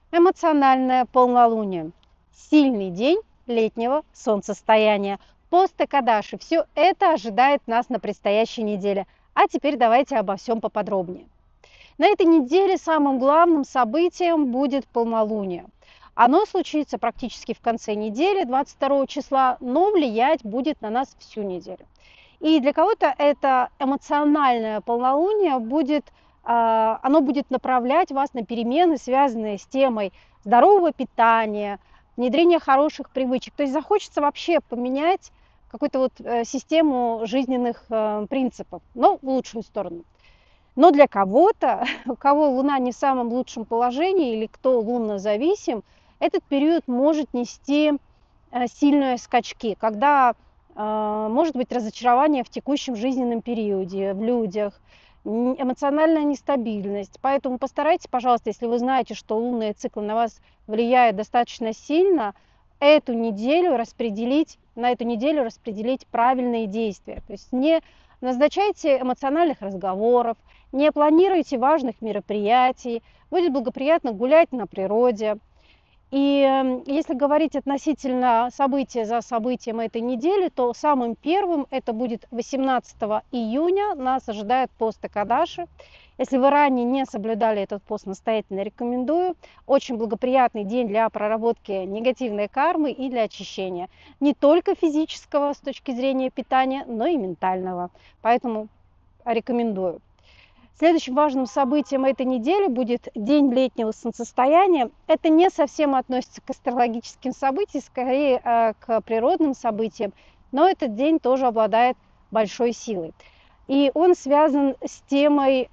Эмоциональное полнолуние. Сильный день летнего солнцестояния. Пост Экадаши. Все это ожидает нас на предстоящей неделе. А теперь давайте обо всем поподробнее. На этой неделе самым главным событием будет полнолуние. Оно случится практически в конце недели, 22 числа, но влиять будет на нас всю неделю. И для кого-то это эмоциональное полнолуние оно будет направлять вас на перемены, связанные с темой здорового питания, внедрения хороших привычек. То есть захочется вообще поменять какую-то систему жизненных принципов, но в лучшую сторону. Но для кого-то, у кого Луна не в самом лучшем положении или кто лунно зависим, этот период может нести сильные скачки, когда может быть разочарование в текущем жизненном периоде, в людях, эмоциональная нестабильность. Поэтому постарайтесь, пожалуйста, если вы знаете, что лунные циклы на вас влияют достаточно сильно, на эту неделю распределить правильные действия. То есть не назначайте эмоциональных разговоров, не планируйте важных мероприятий, будет благоприятно гулять на природе. И если говорить относительно события за событием этой недели, то самым первым это будет 18 июня. Нас ожидает пост Экадаши. Если вы ранее не соблюдали этот пост, настоятельно рекомендую. Очень благоприятный день для проработки негативной кармы и для очищения. Не только физического с точки зрения питания, но и ментального. Поэтому рекомендую. Следующим важным событием этой недели будет день летнего солнцестояния. Это не совсем относится к астрологическим событиям, скорее к природным событиям, но этот день тоже обладает большой силой. И он связан с темой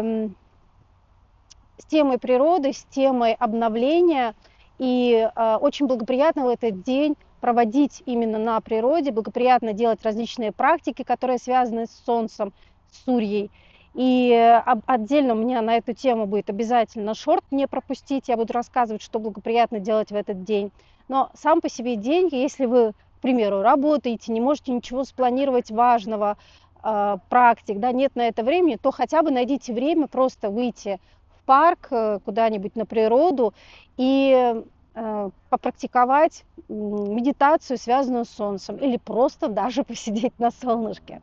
природы, с темой обновления. И очень благоприятно в этот день проводить именно на природе, благоприятно делать различные практики, которые связаны с Солнцем, с Сурьей. И отдельно у меня на эту тему будет обязательно шорт, не пропустить, я буду рассказывать, что благоприятно делать в этот день. Но сам по себе день, если вы, к примеру, работаете, не можете ничего спланировать важного, практик, да, нет на это времени, то хотя бы найдите время просто выйти в парк, куда-нибудь на природу и попрактиковать медитацию, связанную с Солнцем, или просто даже посидеть на солнышке.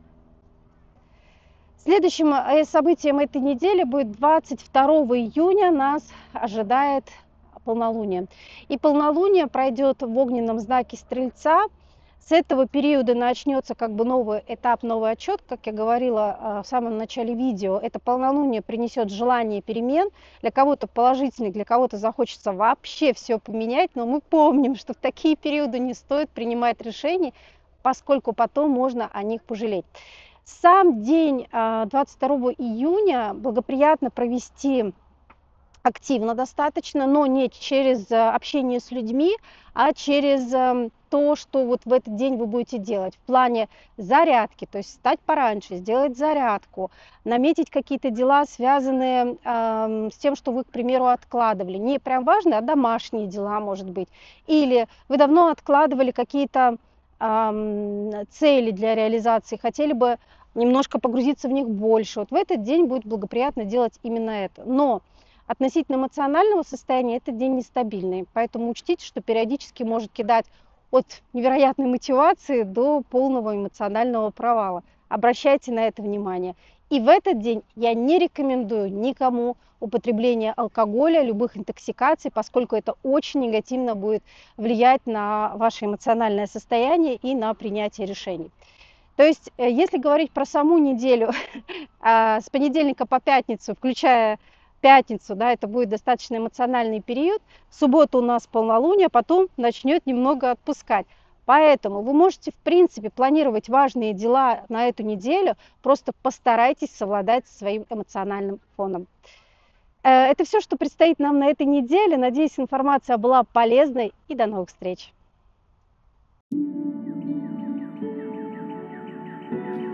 Следующим событием этой недели будет 22 июня, нас ожидает полнолуние. И полнолуние пройдет в огненном знаке Стрельца. С этого периода начнется новый этап, новый отчет. Как я говорила в самом начале видео, это полнолуние принесет желание перемен. Для кого-то положительных, для кого-то захочется вообще все поменять. Но мы помним, что в такие периоды не стоит принимать решения, поскольку потом можно о них пожалеть. Сам день 22 июня благоприятно провести активно достаточно, но не через общение с людьми, а через то, что вот в этот день вы будете делать. В плане зарядки, то есть встать пораньше, сделать зарядку, наметить какие-то дела, связанные с тем, что вы, к примеру, откладывали. Не прям важные, а домашние дела, может быть. Или вы давно откладывали какие-то цели для реализации, хотели бы немножко погрузиться в них больше. Вот в этот день будет благоприятно делать именно это. Но относительно эмоционального состояния этот день нестабильный, поэтому учтите, что периодически может кидать от невероятной мотивации до полного эмоционального провала. Обращайте на это внимание. И в этот день я не рекомендую никому употребление алкоголя, любых интоксикаций, поскольку это очень негативно будет влиять на ваше эмоциональное состояние и на принятие решений. То есть, если говорить про саму неделю, с понедельника по пятницу, включая пятницу, да, это будет достаточно эмоциональный период. В субботу у нас полнолуние, потом начнет немного отпускать. Поэтому вы можете, в принципе, планировать важные дела на эту неделю, просто постарайтесь совладать со своим эмоциональным фоном. Это все, что предстоит нам на этой неделе. Надеюсь, информация была полезной, и до новых встреч.